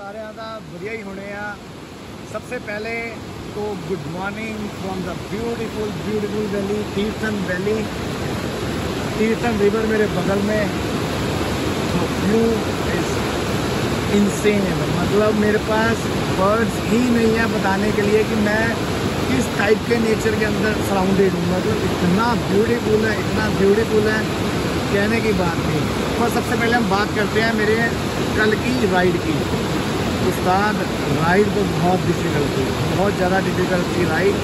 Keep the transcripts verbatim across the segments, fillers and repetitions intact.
सारे का बढ़िया ही होने आ। सबसे पहले तो good morning from the beautiful beautiful valley Tirthan valley. Tirthan river मेरे बगल में, व्यू इज इंसेन। मतलब मेरे पास वर्ड्स ही नहीं है बताने के लिए कि मैं किस टाइप के नेचर के अंदर सराउंडेड हूँ। मतलब इतना ब्यूटीफुल है, इतना ब्यूटीफुल है, कहने की बात नहीं। और सबसे पहले हम बात करते हैं मेरे कल की राइड की। उस्ताद राइड तो बहुत डिफ़िकल्ट थी, बहुत ज़्यादा डिफ़िकल्ट थी राइड।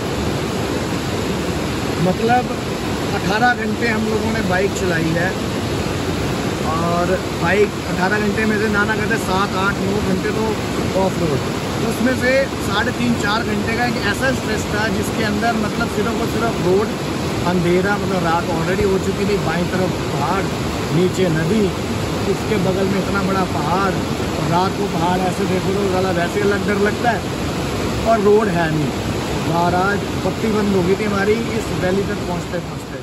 मतलब अठारह घंटे हम लोगों ने बाइक चलाई है और बाइक अठारह घंटे में से नाना कहते सात आठ नौ घंटे तो ऑफ रोड, उसमें से साढ़े तीन चार घंटे का एक ऐसा स्ट्रेस था जिसके अंदर मतलब सिर्फ और सिर्फ रोड, अंधेरा, मतलब रात ऑलरेडी हो चुकी थी, बाईं तरफ पहाड़, नीचे नदी, उसके बगल में इतना बड़ा पहाड़, और रात को पहाड़ ऐसे देखो तो ज़्यादा वैसे अलग डर लगता है, और रोड है नहीं। महाराज बत्ती बंद हो गई थी हमारी इस वैली तक पहुँचते पहुँचते।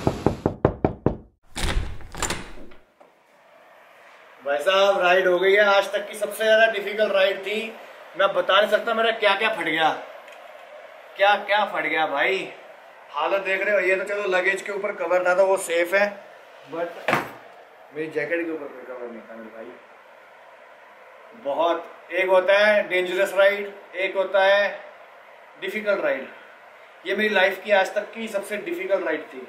भाई साहब राइड हो गई है, आज तक की सबसे ज़्यादा डिफिकल्ट राइड थी। मैं बता नहीं सकता मेरा क्या क्या फट गया, क्या क्या फट गया भाई। हालत देख रहे हो, ये तो चलो लगेज के ऊपर कवर था तो वो सेफ है, बट मेरी जैकेट के ऊपर कोई कवर नहीं था मेरे भाई। बहुत, एक होता है डेंजरस राइड, एक होता है डिफिकल्ट राइड। ये मेरी लाइफ की आज तक की सबसे डिफिकल्ट राइड थी।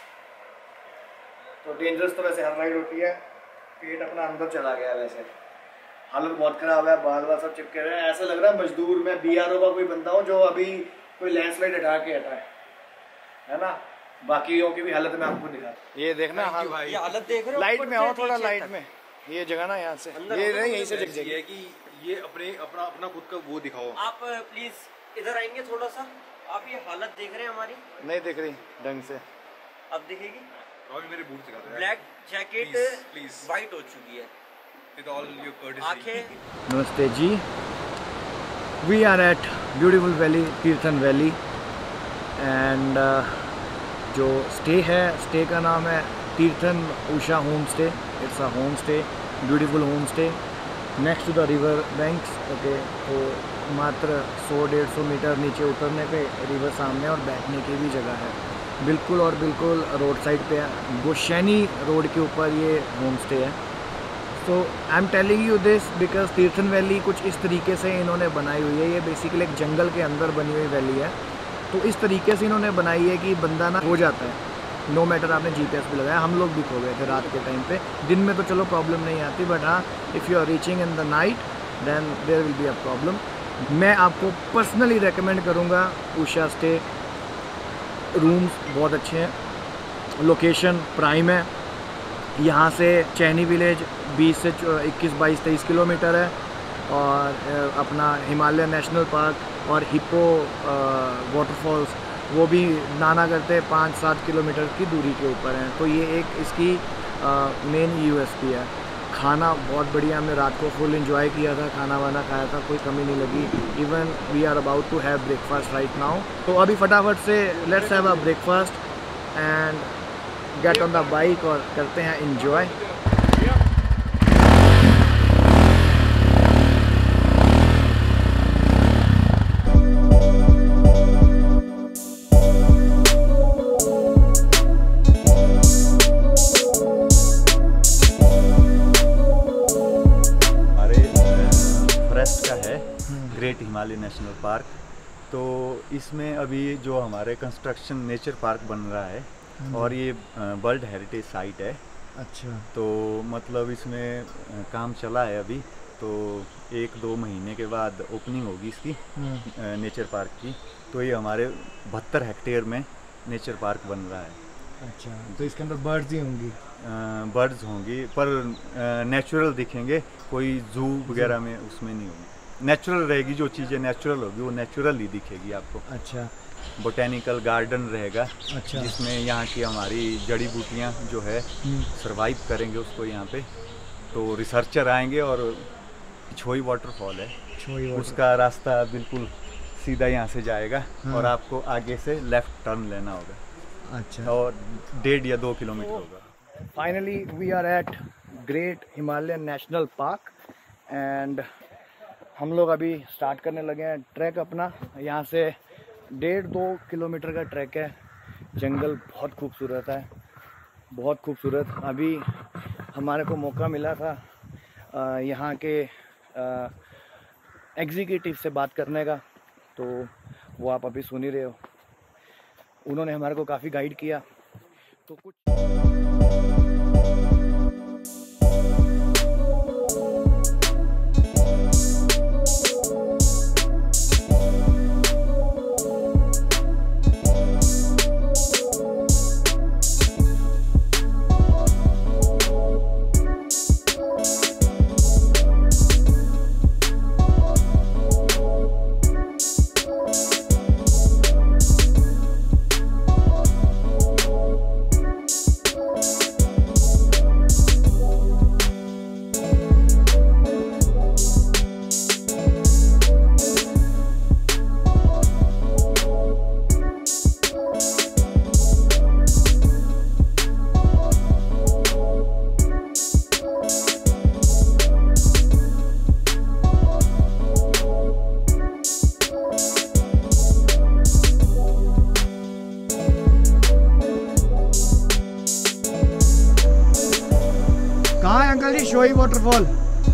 तो डेंजरस तो वैसे हर राइड होती है। पेट अपना अंदर चला गया, वैसे हालत बहुत खराब है, बाल बाल सब चिपके रहे हैं। ऐसा लग रहा है मजदूर मैं बी आर ओ का कोई बंदा हूँ जो अभी कोई लैंडस्लाइड हटा के हटा है, है ना। बाकियों की भी हालत में आपको दिखा, ये देखना हाल, ये हालत देख रहे हो। लाइट में आओ थोड़ा, लाइट में ये जगह ना यहाँ से ये नहीं, यहीं से दिख जाएगी है कि ये अपने अपना अपना खुद का वो दिखाओ। आप प्लीज इधर आएंगे थोड़ा सा, आप ये हालत देख रहे हैं हमारी, नहीं दिख रही ढंग से, अब दिखेगी। मेरे बूट दिखा दो। ब्लैक जैकेट व्हाइट हो चुकी है। नमस्ते जी, we are at beautiful valley Tirthan valley and जो स्टे है, स्टे का नाम है Tirthan Usha home stay. It's a home stay, beautiful home stay next to the river banks. Okay, तो मात्र सौ डेढ़ सौ मीटर नीचे उतरने पे रिवर सामने और बैठने की भी जगह है, बिल्कुल और बिल्कुल रोड साइड पे है। गोशैनी रोड के ऊपर ये होम स्टे है। So I am telling you this because Tirthan valley कुछ इस तरीके से इन्होंने बनाई हुई है। ये बेसिकली एक जंगल के अंदर बनी हुई वैली है, तो इस तरीके से इन्होंने बनाई है कि बंदा ना हो जाता है, नो मैटर आपने जी पी एस भी लगाया। हम लोग भी खो गए थे रात के टाइम पे, दिन में तो चलो प्रॉब्लम नहीं आती, बट हाँ if you are reaching in the night then there will be a problem. मैं आपको पर्सनली रेकमेंड करूँगा उषा स्टे। रूम्स बहुत अच्छे हैं, लोकेशन प्राइम है। यहाँ से चैनी विलेज बीस से इक्कीस बाईस तेईस किलोमीटर है, और अपना हिमालयन नेशनल पार्क और हिप्पो वाटरफॉल्स वो भी नाना करते पाँच सात किलोमीटर की दूरी के ऊपर हैं। तो ये एक इसकी मेन यू एस पी है। खाना बहुत बढ़िया, हमने रात को फुल एंजॉय किया था, खाना वाना खाया था, कोई कमी नहीं लगी। Even we are about to have breakfast right now. तो अभी फटाफट से let's have a breakfast and get on the bike और करते हैं enjoy. Great Himalaya national park. तो इसमें अभी जो हमारे कंस्ट्रक्शन नेचर पार्क बन रहा है और ये वर्ल्ड हेरिटेज साइट है। अच्छा, तो मतलब इसमें काम चला है अभी, तो एक दो महीने के बाद ओपनिंग होगी इसकी नेचर पार्क की। तो ये हमारे बहत्तर हेक्टेयर में नेचर पार्क बन रहा है। अच्छा, तो इसके अंदर बर्ड्स ही होंगी? बर्ड्स होंगी पर नेचुरल दिखेंगे, कोई जू वगैरह में उसमें नहीं होगी। नेचुरल रहेगी, जो चीज़ें नेचुरल होगी वो नेचुरल ही दिखेगी आपको। अच्छा, बोटेनिकल गार्डन रहेगा। अच्छा, जिसमें यहाँ की हमारी जड़ी बूटियाँ जो है सरवाइव करेंगे उसको यहाँ पे। तो रिसर्चर आएंगे और छोई वाटरफॉल है, छोई वाटर। उसका रास्ता बिल्कुल सीधा यहाँ से जाएगा। हाँ। और आपको आगे से लेफ्ट टर्न लेना होगा। अच्छा, और डेढ़ या दो किलोमीटर होगा। Finally we are at great Himalayan national park and हम लोग अभी स्टार्ट करने लगे हैं ट्रैक अपना। यहाँ से डेढ़ दो किलोमीटर का ट्रैक है। जंगल बहुत खूबसूरत है, बहुत खूबसूरत। अभी हमारे को मौका मिला था यहाँ के एग्जीक्यूटिव से बात करने का, तो वो आप अभी सुन ही रहे हो। उन्होंने हमारे को काफ़ी गाइड किया। तो कुछ छोई वाटरफॉल।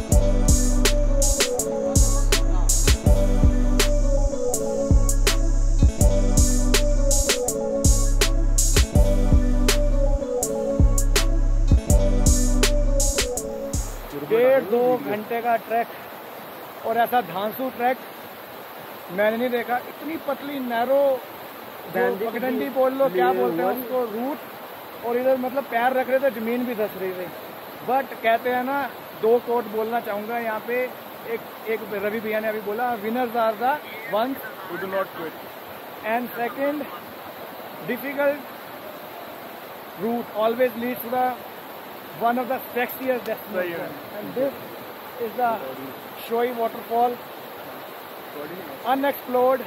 डेढ़ दो घंटे का ट्रैक, और ऐसा धांसू ट्रैक मैंने नहीं देखा। इतनी पतली नैरो पगडंडी बोल लो, क्या बोलते हैं उसको, रूट, और इधर मतलब पैर रख रहे थे, जमीन भी धस रही थी। बट कहते हैं ना, दो कोट बोलना चाहूँगा यहाँ पे। एक एक रवि भैया ने अभी बोला, winners are the ones who do not quit, and second, difficult route always leads to the one of the sexiest destination, and this is the Choi waterfall, unexplored.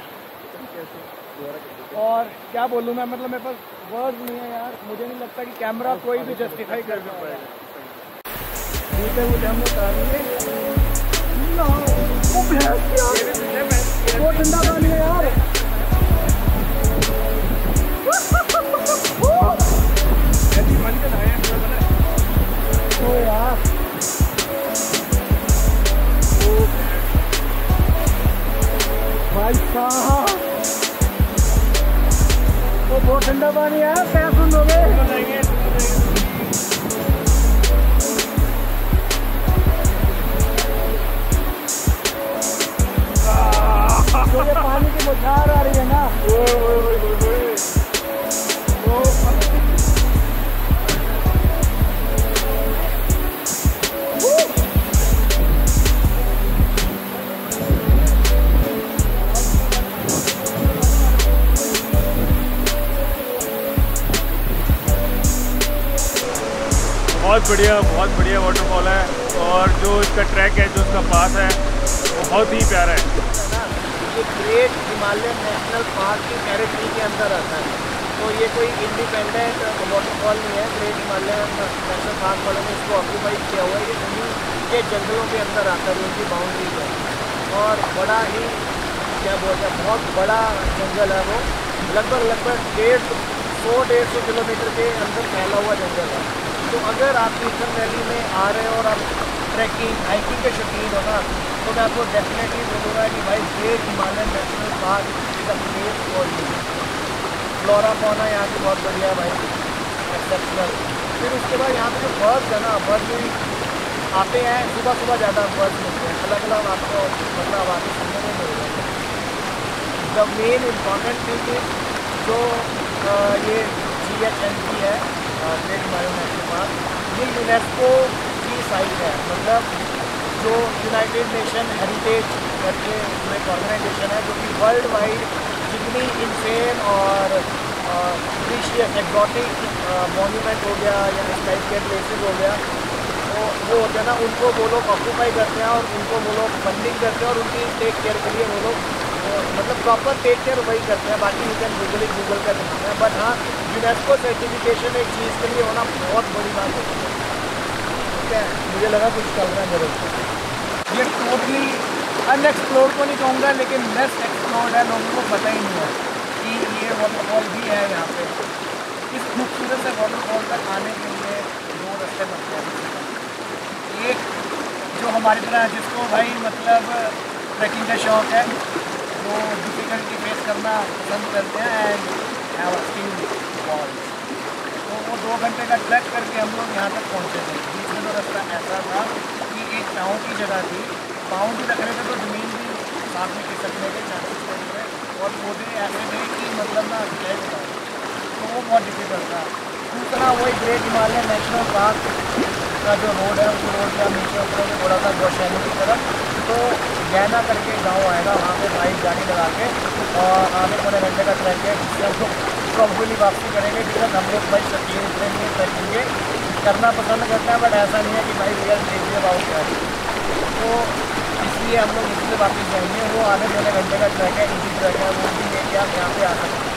और क्या बोलूँ मैं, मतलब मेरे पास वर्ड्स नहीं है यार। मुझे नहीं लगता कि कैमरा कोई भी जस्टिफाई कर पाएगा। मुझे मुझे हम उतार लिए ना, वो भैंस यार, वो ठंडा पानी है यार। ओ यार, भाई साहब, वो बहुत ठंडा पानी है। पैर सुन लोगे, तो ये पानी की बुखार आ रही है ना, ओ, ओ, ओ, ओ, बहुत बढ़िया बहुत बढ़िया वाटरफॉल है, और जो इसका ट्रैक है, जो इसका पास है, वो बहुत ही प्यारा है। ये ग्रेट हिमालयन नेशनल पार्क की टेरिटरी के अंदर आता है, तो ये कोई इंडिपेंडेंट वाटरफॉल नहीं है। ग्रेट हिमालयन नेशनल पार्क वालों ने इसको ऑक्यूपाई किया हुआ है। ये जम्मू के जंगलों के अंदर आता है, उनकी बाउंड्री है, और बड़ा ही क्या बोलते हैं, बहुत बड़ा जंगल है वो। लगभग लगभग डेढ़ सौ डेढ़ सौ किलोमीटर के अंदर फैला हुआ जंगल है। तो अगर आप टीर्थन वैली में आ रहे हो और आप ट्रैकिंग हाइकिंग के शौकीन हो ना, तो मैं आपको डेफिनेटली बोलूँगा कि भाई great Himalayan national park is a place for you. Flora fauna यहाँ की बहुत बढ़िया है भाई, एक्सेप्शनल। फिर उसके बाद यहाँ पे जो बर्ड्स है ना, बर्ड्स भी आते हैं सुबह सुबह, ज़्यादा बर्ड्स मिलते हैं, अलग अलग आपको मतलब आवाज़ें सुनने में मिल रही है। The main important thing is जो आ, ये जी एच एन पी है, ग्रेट हिमालयन नेशनल पार्क, ये यूनेस्को की साइट है। मतलब जो यूनाइटेड नेशन हेरिटेज करके जो एक ऑर्गेनाइजेशन है, जो कि वर्ल्ड वाइड जितनी इंसेन और प्रीशियस एक्जॉटिक मॉन्यूमेंट हो गया या इस टाइप के प्लेसेस हो गया, तो वो होते हैं ना, उनको वो लोग ऑक्यूपाई करते हैं और उनको वो लोग फंडिंग करते हैं, और उनकी टेक केयर के लिए वो लोग मतलब प्रॉपर टेक केयर वही करते हैं। बाकी यू कैन गूगल गूगल का दिखाते हैं, बट हाँ, यूनेस्को सर्टिफिकेशन एक चीज़ के लिए होना बहुत बड़ी बात होती है। ठीक है, मुझे लगा कुछ चल रहा है मेरे को। ये टोटली अनएक्सप्लोर्ड तो नहीं कहूँगा, लेकिन लेस एक्सप्लोर्ड है, लोगों को पता ही नहीं है कि ये वाटरफॉल भी है यहाँ पे। इस खूबसूरत से वाटरफॉल तक आने के लिए दो रास्ते बनते हैं। एक जो हमारी तरह जिसको भाई मतलब ट्रैकिंग का शौक़ है, जो डिफ़िकल्टी फेस करना पसंद करते हैं, एंड हैव सीन फॉल्स, तो वो दो घंटे का ट्रैक करके हम लोग यहाँ तक पहुँचे थे। बीच में तो रास्ता ऐसा था कि एक टाउन की जगह थी, पाँव भी रख रहे थे तो ज़मीन भी साथ में खिसकने के चांसेस थे, और पौधे ऐसे थे कि मतलब ना क्या बताओ, तो वो बहुत डिफिकल्ट था। दूसरा वही ग्रेट हिमालयन नेशनल पार्क का जो रोड है, उस रोड पर हम नीचे उतरेंगे थोड़ा सा गौशानी की तरफ, तो गैना करके गाँव आएगा, वहाँ पर बाइक गाड़ी लगा के और आधे पौने घंटे का ट्रैक है, जिससे हम लोग प्रॉब्ली वापसी करेंगे। बिकॉज हम लोग भाई शकीन इतने ट्रैकिंग करना पसंद करते हैं, बट ऐसा नहीं है कि भाई रियल क्रेजी अबाउट है, तो इसलिए हम लोग इससे वापस जाएंगे। वो आधे पौने घंटे का ट्रैक है, इजी ट्रैक है, वो भी लेके आप यहाँ पे आ सकते हैं।